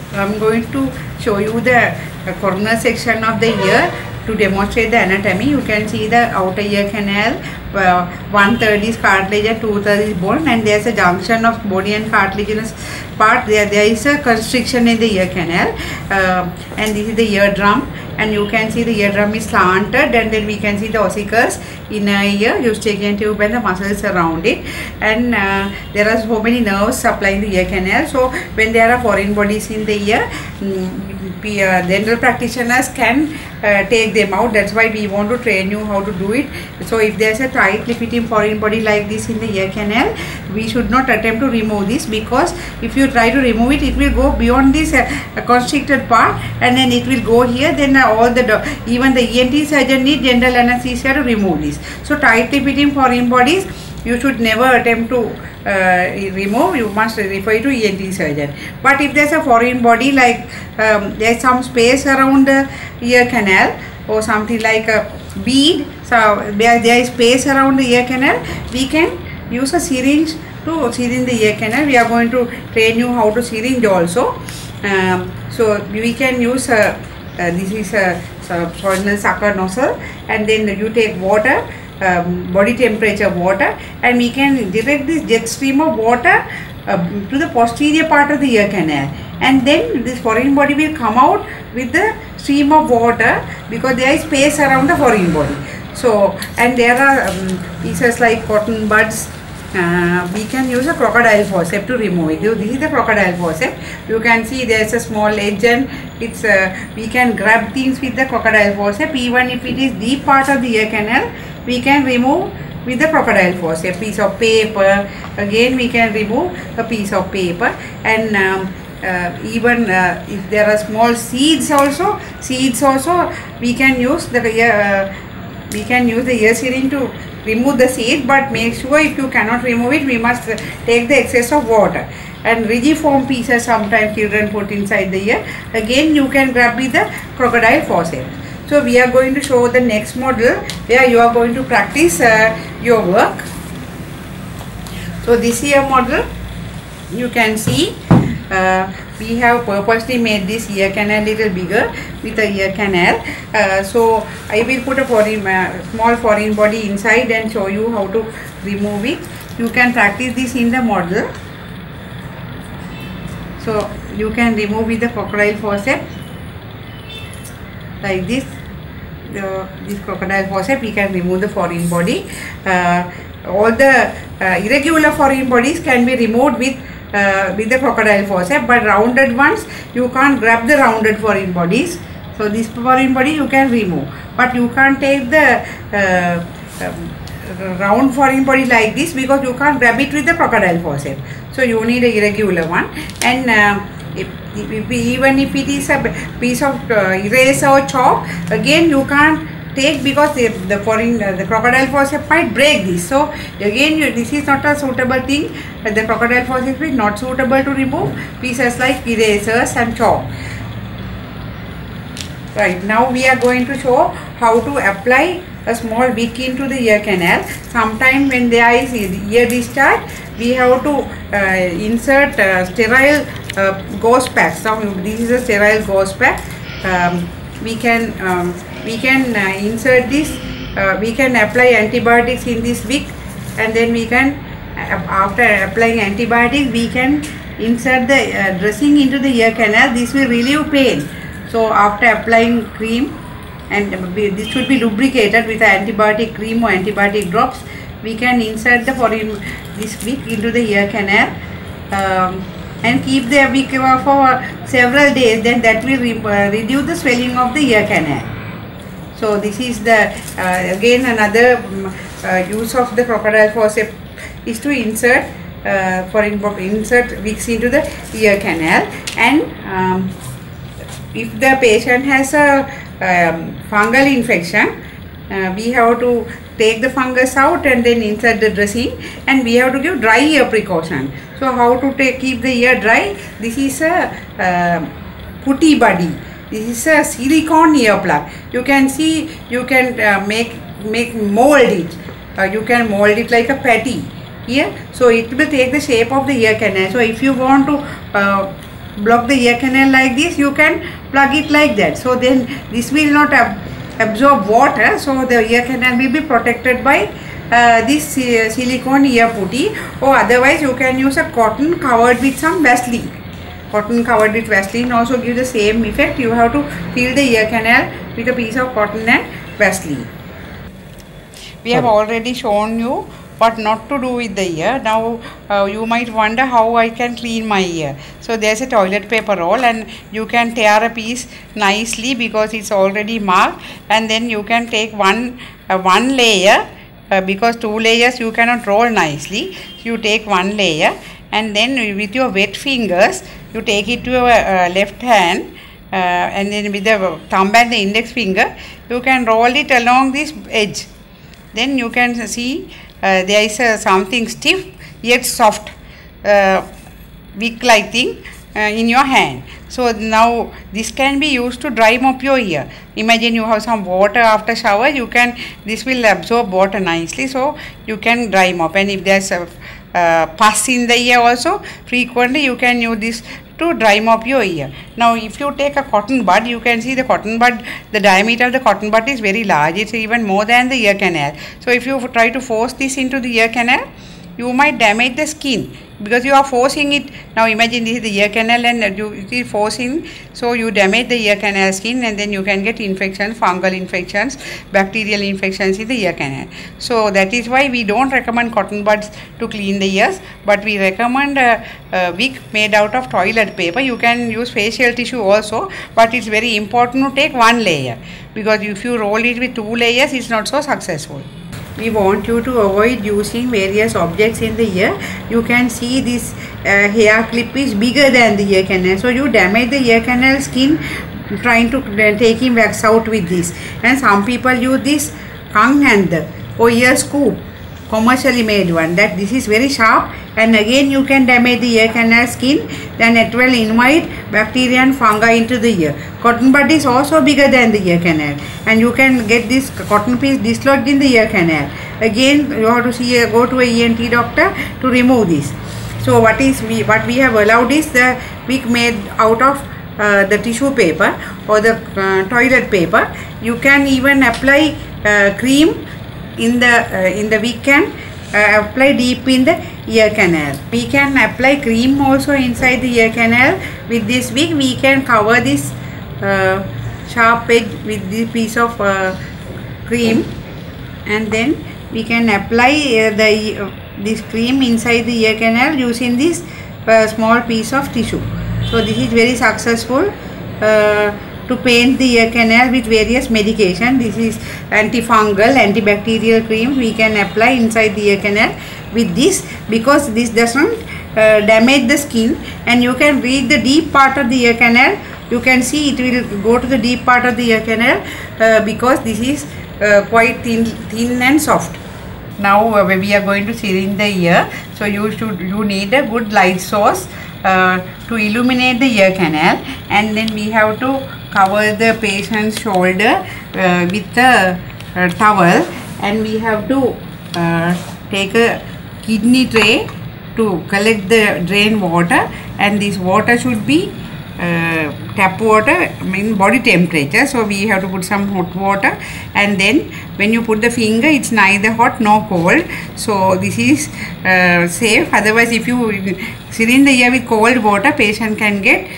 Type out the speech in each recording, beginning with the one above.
I'm going to show you the corner section of the ear to demonstrate the anatomy. You can see the outer ear canal. 1/3 is cartilage and 2/3 is bone, and there's a junction of bony and cartilaginous part. There is a constriction in the ear canal, and this is the eardrum, and you can see the eardrum is slanted, and then we can see the ossicles inner ear, Eustachian tube and the muscles around it, and there are so many nerves supplying the ear canal. So when there are foreign bodies in the ear, dental practitioners can take them out. That's why we want to train you how to do it. So if there's a tightly fitting foreign body like this in the ear canal, we should not attempt to remove this, because if you try to remove it, it will go beyond this constricted part, and then it will go here. Then even the ENT surgeon need general anesthesia to remove this. So tightly fitting foreign bodies, you should never attempt to remove. You must refer to ENT surgeon. But if there's a foreign body, like there's some space around the ear canal or something like a bead, so there is space around the ear canal, we can use a syringe to syringe the ear canal. We are going to train you how to syringe also. So we can use this is a soinal sucker nozzle, and then you take water, body temperature water, and we can direct this jet stream of water to the posterior part of the ear canal, and then this foreign body will come out with the stream of water, because there is space around the foreign body. So, and there are pieces like cotton buds. We can use a crocodile forceps to remove it. This is the crocodile forceps. You can see there is a small edge, and it's we can grab things with the crocodile forceps. Even if it is deep part of the ear canal, we can remove with the crocodile forceps. Piece of paper, again we can remove a piece of paper, and even if there are small seeds also, we can use the ear syringe to remove the seed. But make sure, if you cannot remove it, we must take the excess of water. And rigiform pieces sometimes children put inside the ear, again you can grab with the crocodile forceps. So we are going to show the next model where you are going to practice your work. So this ear model, you can see we have purposely made this ear canal little bigger with the ear canal. So I will put a small foreign body inside and show you how to remove it. You can practice this in the model. So you can remove with the crocodile forceps like this. This crocodile forceps, we can remove the foreign body. All the irregular foreign bodies can be removed with the crocodile forceps, but rounded ones, you can't grab the rounded foreign bodies. So this foreign body you can remove, but you can't take the round foreign body like this, because you can't grab it with the crocodile forceps. So you need a irregular one, and even if it is a piece of eraser or chalk, again you can't take, because the crocodile forceps might break this. So again this is not a suitable thing. The crocodile forceps is not suitable to remove pieces like erasers and chalk. Right, now we are going to show how to apply a small wick into the ear canal. Sometime when there is ear discharge, we have to insert sterile gauze packs. Now this is a sterile gauze pack. We can insert this. We can apply antibiotics in this wick, and then we can, after applying antibiotics, we can insert the dressing into the ear canal. This will relieve pain. So after applying cream, and this should be lubricated with antibiotic cream or antibiotic drops, we can insert this wick into the ear canal, and keep the wick for several days. Then that will reduce the swelling of the ear canal. So this is the again another use of the crocodile forceps is to insert wicks into the ear canal. And if the patient has a fungal infection, we have to take the fungus out and then insert the dressing, and we have to give dry ear precaution. So how to keep the ear dry? This is a putty buddy. This is a silicone ear plug. You can see, you can mold it. You can mold it like a patty here. So it will take the shape of the ear canal. So if you want to block the ear canal like this, you can plug it like that. So then this will not absorb water, so the ear canal will be protected by this silicone ear putty, or otherwise you can use a cotton covered with some Vaseline. Cotton covered with Vaseline also give the same effect. You have to fill the ear canal with a piece of cotton and Vaseline. We have already shown you what not to do with the ear. Now you might wonder how I can clean my ear. So there's a toilet paper roll, and you can tear a piece nicely because it's already marked, and then you can take one layer, because 2 layers you cannot roll nicely. So you take 1 layer, and then with your wet fingers you take it to your left hand, and then with the thumb and the index finger you can roll it along this edge. Then you can see there is something stiff yet soft wick like thing in your hand. So now this can be used to dry mop your ear. Imagine you have some water after shower, this will absorb water nicely, so you can dry mop. And if there's a pus in the ear also, frequently you can use this to dry mop your ear. Now if you take a cotton bud, you can see the cotton bud, the diameter of the cotton bud is very large. It's even more than the ear canal. So if you try to force this into the ear canal, you might damage the skin because you are forcing it. Now imagine this is the ear canal and you are forcing, so you damage the ear canal skin, and then you can get infections, fungal infections, bacterial infections in the ear canal. So that is why we don't recommend cotton buds to clean the ears, but we recommend a wick made out of toilet paper. You can use facial tissue also, but it's very important to take 1 layer, because if you roll it with 2 layers, it's not so successful. We want you to avoid using various objects in the ear. You can see this hair clip is bigger than the ear canal, so you damage the ear canal skin trying to taking wax out with this. And some people use this tongue hander or ear scoop, commercially made one, that this is very sharp, and again you can damage the ear canal skin, then it will invite bacteria and fungi into the ear. Cotton bud is also bigger than the ear canal, and you can get this cotton piece dislodged in the ear canal. Again you have to go to a ENT doctor to remove this. So what we have allowed is the wick made out of the tissue paper or the toilet paper. You can even apply cream in the wick and apply deep in the ear canal. We can apply cream also inside the ear canal. With this wick we can cover this sharp edge with this piece of cream, and then we can apply this cream inside the ear canal using this small piece of tissue. So this is very successful to paint the ear canal with various medication. This is antifungal, antibacterial cream we can apply inside the ear canal with this, because this doesn't damage the skin, and you can reach the deep part of the ear canal. You can see it will go to the deep part of the ear canal because this is quite thin and soft. Now we are going to syringe the ear, so you need a good light source to illuminate the ear canal, and then we have to cover the patient's shoulder with a towel, and we have to take a kidney tray to collect the drain water, and this water should be tap water, body temperature. So we have to put some hot water, and then when you put the finger, it's neither hot nor cold, so this is safe. Otherwise if you syringe the ear with cold water, patient can get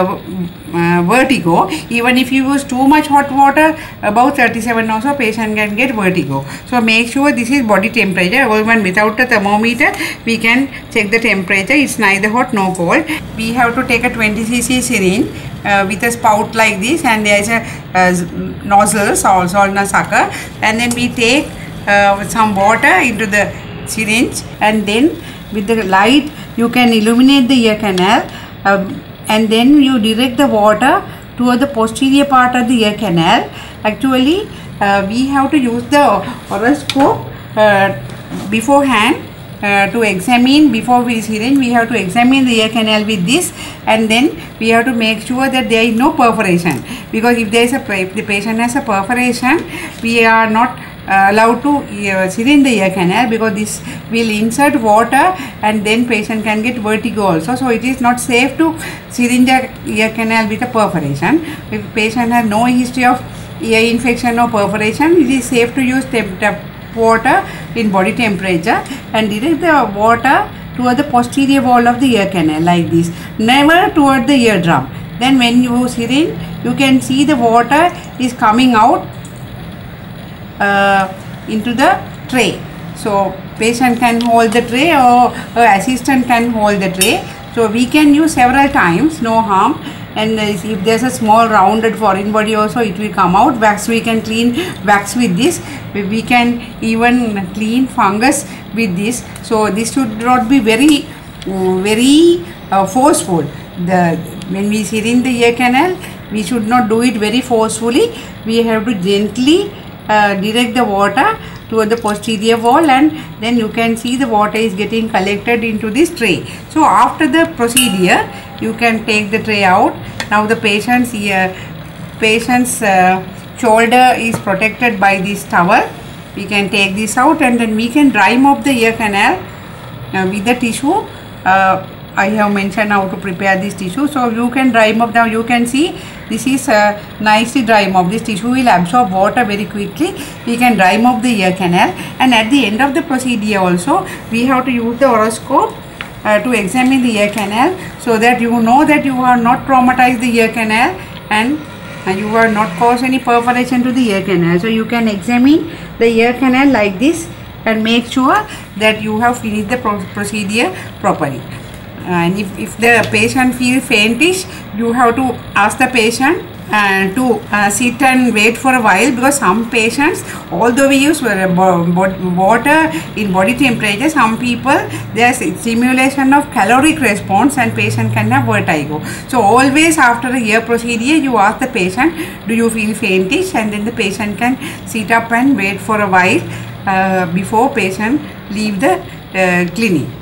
vertigo. Even if you use too much hot water, above 37 also, patient can get vertigo. So make sure this is body temperature. Even without a thermometer we can check the temperature. It's neither hot nor cold. We have to take a 20 cc syringe with a spout like this, and there is a nozzle, salt sucker, and then we take some water into the syringe, and then with the light you can illuminate the ear canal, and then you direct the water toward the posterior part of the ear canal. Actually we have to use the otoscope beforehand to examine. Before we syringe, we have to examine the ear canal with this, and then we have to make sure that there is no perforation, because if the patient has a perforation, we are not allowed to syringe the ear canal, because this will insert water and then patient can get vertigo also. So it is not safe to syringe the ear canal with a perforation. If patient has no history of ear infection or perforation, it is safe to use tap water in body temperature and direct the water toward the posterior wall of the ear canal like this, never toward the eardrum. Then when you syringe, you can see the water is coming out into the tray. So patient can hold the tray or assistant can hold the tray. So we can use several times, no harm. And if there's a small rounded foreign body also, it will come out. Wax, we can clean wax with this. We can even clean fungus with this. So this should not be very forceful. When we syringe the ear canal, we should not do it very forcefully. We have to gently direct the water toward the posterior wall, and then you can see the water is getting collected into this tray. So after the procedure, you can take the tray out. Now the patient's shoulder is protected by this towel. We can take this out and then we can dry mop the ear canal with the tissue. I have mentioned how to prepare this tissue. So you can dry mop. Now you can see this is nicely dry mop. This tissue will absorb water very quickly. We can dry mop the ear canal, and at the end of the procedure also we have to use the otoscope to examine the ear canal, so that you know that you have not traumatized the ear canal and you have not caused any perforation to the ear canal. So you can examine the ear canal like this and make sure that you have finished the procedure properly. And if the patient feels faintish, you have to ask the patient to sit and wait for a while, because some patients, although we use water in body temperature, some people there is stimulation of caloric response and patient can have vertigo. So always after a ear procedure, you ask the patient, do you feel faintish, and then the patient can sit up and wait for a while before patient leave the clinic.